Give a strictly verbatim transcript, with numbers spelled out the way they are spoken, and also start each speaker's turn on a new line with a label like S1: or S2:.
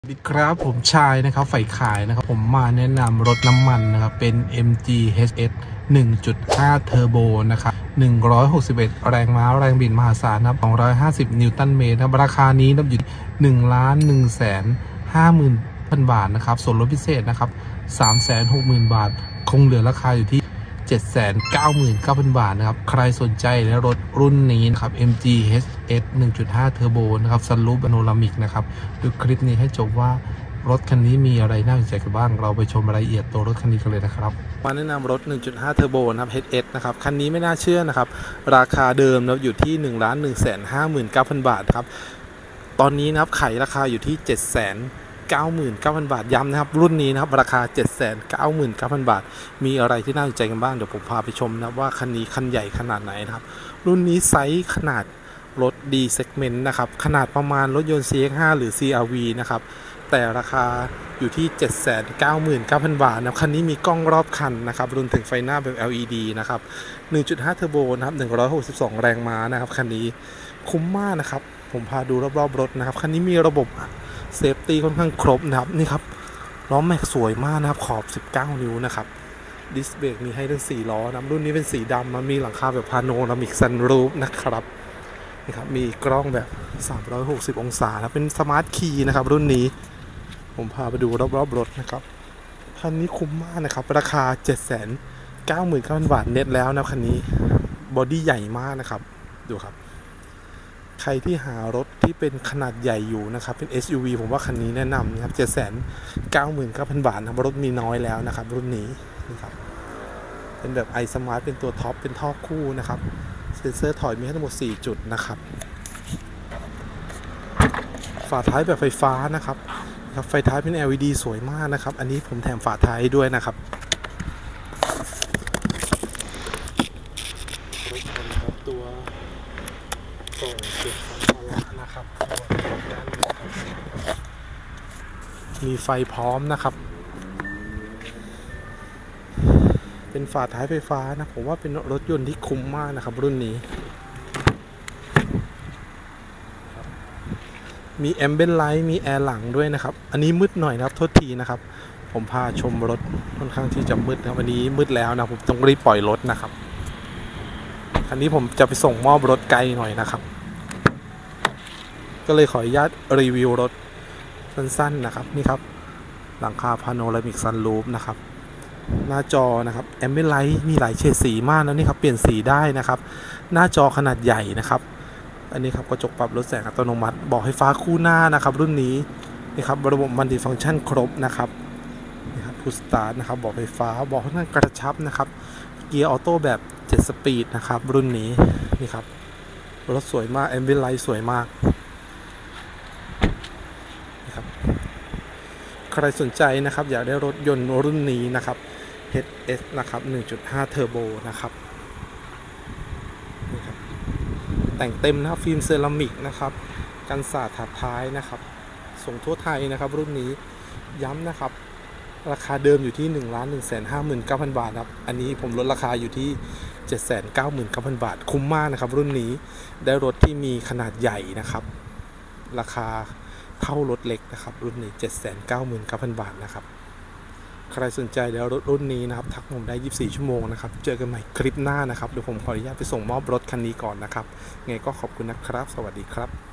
S1: สวัสดีครับผมชายนะครับฝ่ายขายนะครับผมมาแนะนำรถน้ำมันนะครับเป็น เอ็ม จี เอช เอส หนึ่งจุดห้า Turbo นะครับหนึ่งร้อยหกสิบเอ็ดแรงม้าแรงบิดมหาศาลนะครับสองร้อยห้าสิบนิวตันเมตรนะราคานี้นะอยู่หนึ่งล้านหนึ่งแสนห้าหมื่นพันบาทนะครับส่วนลดพิเศษนะครับสามแสนหกหมื่นบาทคงเหลือราคาอยู่ที่เจ็ดแสนเก้าหมื่นเก้าพันบาทนะครับใครสนใจและรถรุ่นนี้นะครับ เอ็ม จี เอช เอส หนึ่งจุดห้า Turbo นะครับซันรูฟพาโนรามิกนะครับดูคลิปนี้ให้จบว่ารถคันนี้มีอะไรน่าสนใจกันบ้างเราไปชมรายละเอียดตัวรถคันนี้กันเลยนะครับมาแนะนำรถ หนึ่งจุดห้า Turbo นะครับ เอช เอส นะครับคันนี้ไม่น่าเชื่อนะครับราคาเดิมนะอยู่ที่ หนึ่งล้านหนึ่งแสนห้าหมื่นเก้าพันบาทครับตอนนี้นะครับขายราคาอยู่ที่ เจ็ดแสนเก้าหมื่นเก้าพันบาทย้ำนะครับรุ่นนี้นะครับราคา เจ็ดแสนเก้าหมื่นเก้าพันบาทมีอะไรที่น่าสนใจกันบ้างเดี๋ยวผมพาไปชมนะว่าคันนี้คันใหญ่ขนาดไหนนะครับรุ่นนี้ไซส์ขนาดรถ D segment นะครับขนาดประมาณรถยนต์ ซี เอ็กซ์ ห้า หรือ ซี อาร์ วี นะครับแต่ราคาอยู่ที่ เจ็ดแสนเก้าหมื่นเก้าพันบาทนะคันนี้มีกล้องรอบคันนะครับรวมถึงไฟหน้าแบบ แอล อี ดี นะครับ หนึ่งจุดห้า Turbo นะครับหนึ่งร้อยหกสิบสองแรงม้านะครับคันนี้คุ้มมากนะครับผมพาดูรอบๆรถนะครับคันนี้มีระบบเซฟตี้ค่อนข้างครบนะครับนี่ครับล้อแม็กสวยมากนะครับขอบสิบเก้านิ้วนะครับดิสเบรกมีให้ทั้งสี่ล้อนะรุ่นนี้เป็นสีดำมันมีหลังคาแบบพาโนรามิกซันรูฟนะครับนี่ครับมีกล้องแบบสามร้อยหกสิบองศานะเป็นสมาร์ทคีย์นะครับรุ่นนี้ผมพาไปดูรอบๆรถนะครับคันนี้คุ้มมากนะครับราคา เจ็ดแสนเก้าหมื่นเก้าพันบาทเน็ตแล้วนะคันนี้บอดี้ใหญ่มากนะครับดูครับใครที่หารถที่เป็นขนาดใหญ่อยู่นะครับเป็น เอส ยู วี ผมว่าคันนี้แนะนำนะครับ เจ็ดแสนเก้าหมื่นเก้าพันบาทนะรถมีน้อยแล้วนะครับรุ่นนี้นะครับเป็นแบบ iSmart เป็นตัวท็อปเป็นท่อคู่นะครับเซ็นเซอร์ถอยมีทั้งหมดสี่จุดนะครับฝาท้ายแบบไฟฟ้านะครับไฟท้ายเป็น แอล อี ดี สวยมากนะครับอันนี้ผมแถมฝาท้ายด้วยนะครับตัวกล่องเก็บสัมภาระนะครับมีไฟพร้อมนะครับเป็นฝาท้ายไฟฟ้านะผมว่าเป็นรถยนต์ที่คุ้มมากนะครับรุ่นนี้มีแอมเบนไลท์มีแอร์หลังด้วยนะครับอันนี้มืดหน่อยนะครับโทษทีนะครับผมพาชมรถค่อนข้างที่จะมืดครับวันนี้มืดแล้วนะผมต้องรีบปล่อยรถนะครับคันนี้ผมจะไปส่งมอบรถไกลหน่อยนะครับก็เลยขออนุญาตรีวิวรถสั้นๆนะครับนี่ครับหลังคาพาโนรามิกซันรูฟนะครับหน้าจอนะครับแอมเบนไลท์มีหลายเฉดสีมากนะนี่ครับเปลี่ยนสีได้นะครับหน้าจอขนาดใหญ่นะครับอันนี้ครับกระจกปรับลดแสงอัตโนมัติบอกไฟฟ้าคู่หน้านะครับรุ่นนี้นี่ครับระบบมัลติฟังก์ชันครบนะครับนี่ครับพุชสตาร์ทนะครับบอกไฟฟ้าบอกค่อนข้างกระชับนะครับเกียร์ออโต้แบบเจ็ดสปีดนะครับรุ่นนี้นี่ครับรถสวยมากแอมเบนไลท์สวยมากนี่ครับใครสนใจนะครับอยากได้รถยนต์รุ่นนี้นะครับ เอช เอส นะครับ หนึ่งจุดห้า Turbo นะครับนี่ครับแต่งเต็มนะครับฟิล์มเซรามิกนะครับกันสาดถัดท้ายนะครับส่งทั่วไทยนะครับรุ่นนี้ย้ำนะครับราคาเดิมอยู่ที่ หนึ่งล้านหนึ่งแสนห้าหมื่นเก้าพันบาทครับอันนี้ผมลดราคาอยู่ที่ เจ็ดแสนเก้าหมื่นเก้าพันบาทคุ้มมากนะครับรุ่นนี้ได้รถที่มีขนาดใหญ่นะครับราคาเท่ารถเล็กนะครับรุ่นนี้ เจ็ดแสนเก้าหมื่นเก้าพันบาทนะครับใครสนใจแล้วรถรุ่นนี้นะครับทักผมได้ยี่สิบสี่ชั่วโมงนะครับเจอกันใหม่คลิปหน้านะครับเดี๋ยวผมขออนุญาตไปส่งมอบรถคันนี้ก่อนนะครับไงก็ขอบคุณนะครับสวัสดีครับ